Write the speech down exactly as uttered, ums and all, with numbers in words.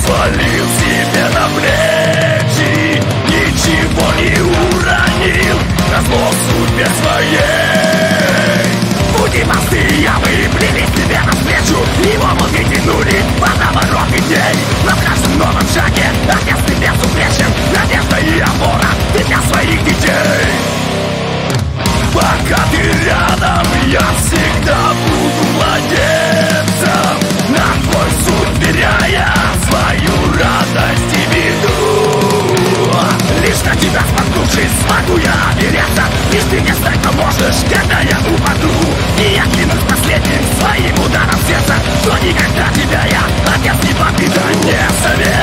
взвалил себе на плечи, ничего не уронил, назло судьбе своей. Пути простые мы плели себе навстречу, его мозги тянули водоворот идей. Но в каждом новом шаге отец ты безупречен, надежда и опора ты для своих детей. Пока ты рядом, я всегда буду младенцем, на твой суд теряя свою радость и беду. Лишь на тебя споткнувшись, смогу я опереться, лишь ты мне стать поможешь, когда я упаду. И я клянусь последним своим ударом сердца, что никогда тебя я, отец, не покидать не советую.